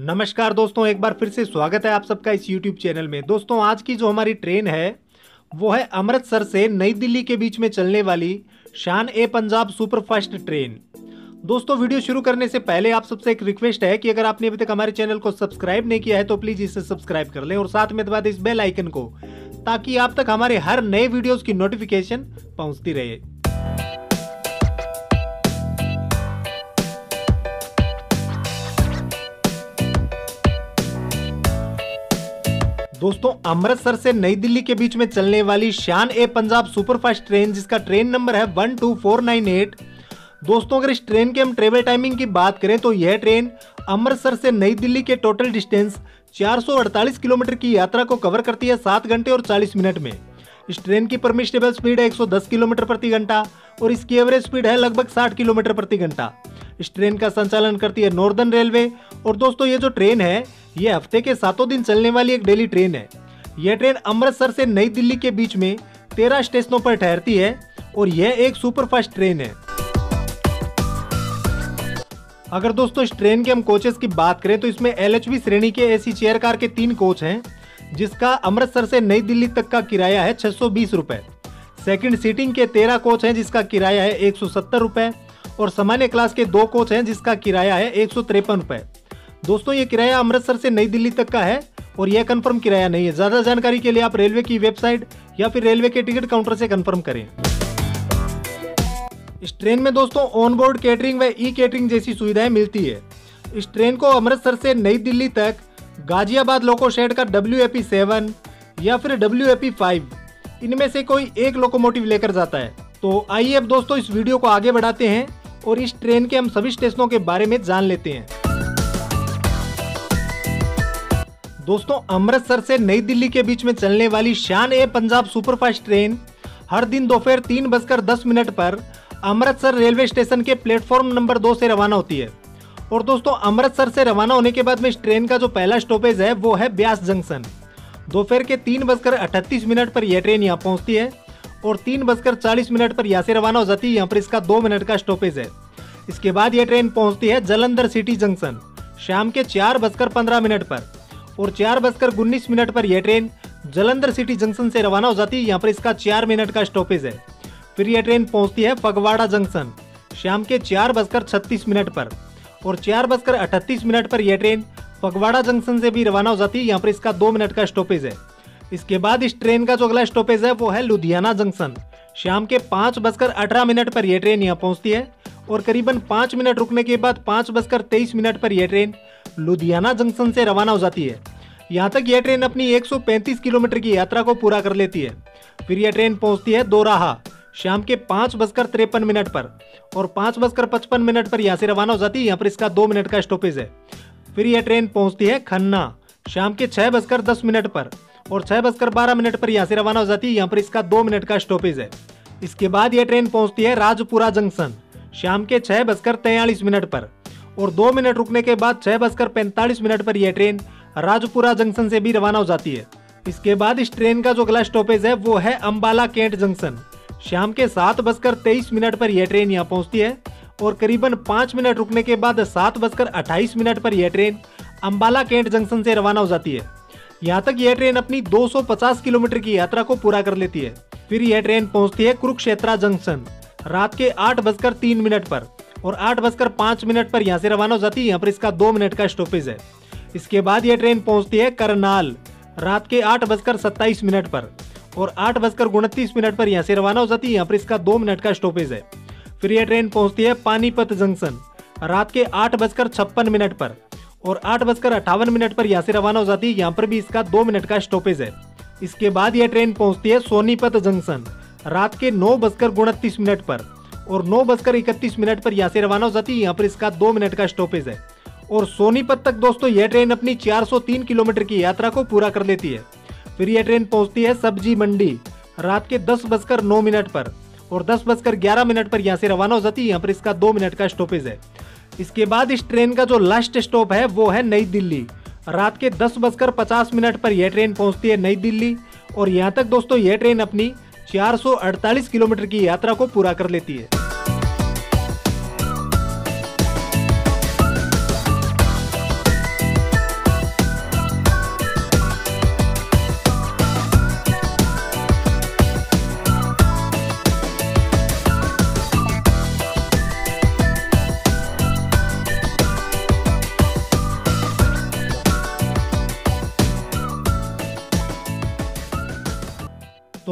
नमस्कार दोस्तों, एक बार फिर से स्वागत है आप सबका इस YouTube चैनल में। दोस्तों आज की जो हमारी ट्रेन है वो है अमृतसर से नई दिल्ली के बीच में चलने वाली शान-ए-पंजाब सुपरफास्ट ट्रेन। दोस्तों वीडियो शुरू करने से पहले आप सबसे एक रिक्वेस्ट है कि अगर आपने अभी तक हमारे चैनल को सब्सक्राइब नहीं किया है तो प्लीज इसे सब्सक्राइब कर लें और साथ में दबा दें इस बेल आइकन को, ताकि आप तक हमारे हर नए वीडियोस की नोटिफिकेशन पहुंचती रहे। दोस्तों अमृतसर से नई दिल्ली के बीच में चलने वाली शान-ए-पंजाब सुपरफास्ट ट्रेन, जिसका ट्रेन नंबर है 12498। दोस्तों अगर इस ट्रेन के हम ट्रेवल टाइमिंग की बात करें तो यह ट्रेन अमृतसर से नई दिल्ली के टोटल डिस्टेंस 448 किलोमीटर की यात्रा को कवर करती है 7 घंटे और 40 मिनट में। इस ट्रेन की परमिशनेबल स्पीड है 110 किलोमीटर प्रति घंटा और इसकी एवरेज स्पीड है लगभग 60 किलोमीटर प्रति घंटा। इस ट्रेन का संचालन करती है नॉर्दर्न रेलवे। और दोस्तों ये जो ट्रेन है ये हफ्ते के 7 दिन चलने वाली एक डेली ट्रेन है। यह ट्रेन अमृतसर से नई दिल्ली के बीच में 13 स्टेशनों पर ठहरती है और यह एक सुपरफास्ट ट्रेन है। अगर दोस्तों इस ट्रेन के हम कोचेस की बात करें तो इसमें LHV श्रेणी के AC चेयर कार के 3 कोच हैं, जिसका अमृतसर से नई दिल्ली तक का किराया है 620 रुपए। सेकंड सीटिंग के 13 कोच हैं जिसका किराया है 170 रुपए और सामान्य क्लास के 2 कोच हैं जिसका किराया है 153 रुपए। दोस्तों ये किराया अमृतसर से नई दिल्ली तक का है और यह कंफर्म किराया नहीं है। ज्यादा जानकारी के लिए आप रेलवे की वेबसाइट या फिर रेलवे के टिकट काउंटर से कंफर्म करें। इस ट्रेन में दोस्तों ऑन बोर्ड कैटरिंग व ई कैटरिंग जैसी सुविधाएं मिलती है। इस ट्रेन को अमृतसर से नई दिल्ली तक गाजियाबाद लोको शेड का WAP7 या फिर WAP5 इनमें से कोई एक लोकोमोटिव लेकर जाता है। तो आइए अब दोस्तों इस वीडियो को आगे बढ़ाते हैं और इस ट्रेन के हम सभी स्टेशनों के बारे में जान लेते हैं। दोस्तों अमृतसर से नई दिल्ली के बीच में चलने वाली शान-ए-पंजाब सुपरफास्ट ट्रेन हर दिन दोपहर 3:10 पर अमृतसर रेलवे स्टेशन के प्लेटफॉर्म नंबर 2 से रवाना होती है। और दोस्तों अमृतसर से रवाना होने के बाद में इस ट्रेन का जो पहला स्टॉपेज है वो है ब्यास जंक्शन। दोपहर के 3:38 पर यह ट्रेन यहाँ पहुँचती है और 3:40 पर यहाँ से रवाना हो जाती है। यहाँ पर इसका 2 मिनट का स्टॉपेज है। इसके बाद यह ट्रेन पहुँचती है जलंधर सिटी जंक्शन शाम के 4:15 पर और 4:19 पर यह ट्रेन जलंधर सिटी जंक्शन से रवाना हो जाती है। यहाँ पर इसका 4 मिनट का स्टॉपेज है। फिर यह ट्रेन पहुँचती है फगवाड़ा जंक्शन शाम के 4:36 पर और 4:38 पर यह ट्रेन फगवाड़ा जंक्शन से भी रवाना हो जाती है। यहाँ पर इसका 2 मिनट का स्टॉपेज है। इसके बाद इस ट्रेन का जो अगला स्टॉपेज है वो है लुधियाना जंक्शन शाम के 5:18 पर यह ट्रेन यहाँ पहुँचती है और करीबन 5 मिनट रुकने के बाद 5:23 पर यह ट्रेन लुधियाना जंक्शन से रवाना हो जाती है। यहाँ तक यह ट्रेन अपनी 135 किलोमीटर की यात्रा को पूरा कर लेती है। फिर यह ट्रेन पहुँचती है दोराहा शाम के 5:53 पर और 5:55 पर यहाँ से रवाना हो जाती है। यहाँ पर इसका 2 मिनट का स्टॉपेज है। फिर यह ट्रेन पहुँचती है खन्ना शाम के 6:10 पर और 6:12 पर यहाँ से रवाना हो जाती है। यहाँ पर इसका 2 मिनट का स्टॉपेज है। इसके बाद यह ट्रेन पहुँचती है राजपुरा जंक्शन शाम के 6:43 पर और 2 मिनट रुकने के बाद 6:45 पर यह ट्रेन राजपुरा जंक्शन से भी रवाना हो जाती है। इसके बाद इस ट्रेन का जो अगला स्टॉपेज है वो है अंबाला कैंट जंक्शन शाम के 7:23 पर यह ट्रेन यहाँ पहुँचती है और करीबन 5 मिनट रुकने के बाद 7:28 पर यह ट्रेन अंबाला कैंट जंक्शन से रवाना हो जाती है। यहाँ तक यह ट्रेन अपनी 250 किलोमीटर की यात्रा को पूरा कर लेती है। फिर यह ट्रेन पहुँचती है कुरुक्षेत्रा जंक्शन रात के 8:03 पर और 8:05 पर यहाँ से रवाना हो जाती है। यहाँ पर इसका 2 मिनट का स्टॉपेज है। इसके बाद यह ट्रेन पहुँचती है करनाल रात के 8:27 पर और 8:29 पर यहाँ से रवाना हो जाती है। यहाँ पर इसका 2 मिनट का स्टॉपेज है। फिर यह ट्रेन पहुँचती है पानीपत जंक्शन रात के 8:56 पर और 8:58 पर यहाँ से रवाना हो जाती है। यहाँ पर भी इसका 2 मिनट का स्टॉपेज है। इसके बाद यह ट्रेन पहुँचती है सोनीपत जंक्शन रात के 9:29 पर और 9:31 पर यहाँ से रवाना हो जाती है। यहाँ पर इसका 2 मिनट का स्टॉपेज है। और सोनीपत तक दोस्तों यह ट्रेन अपनी 403 किलोमीटर की यात्रा को पूरा कर लेती है। फिर यह ट्रेन पहुँचती है सब्जी मंडी रात के 10:09 पर और 10:11 पर यहाँ से रवाना हो जाती है। यहाँ पर इसका 2 मिनट का स्टॉपेज है। इसके बाद इस ट्रेन का जो लास्ट स्टॉप है वो है नई दिल्ली रात के 10:50 पर यह ट्रेन पहुँचती है नई दिल्ली और यहाँ तक दोस्तों यह ट्रेन अपनी 448 किलोमीटर की यात्रा को पूरा कर लेती है।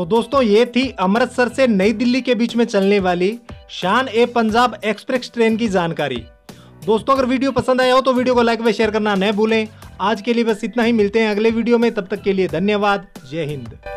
तो दोस्तों ये थी अमृतसर से नई दिल्ली के बीच में चलने वाली शान ए पंजाब एक्सप्रेस ट्रेन की जानकारी। दोस्तों अगर वीडियो पसंद आया हो तो वीडियो को लाइक व शेयर करना न भूलें। आज के लिए बस इतना ही, मिलते हैं अगले वीडियो में, तब तक के लिए धन्यवाद। जय हिंद।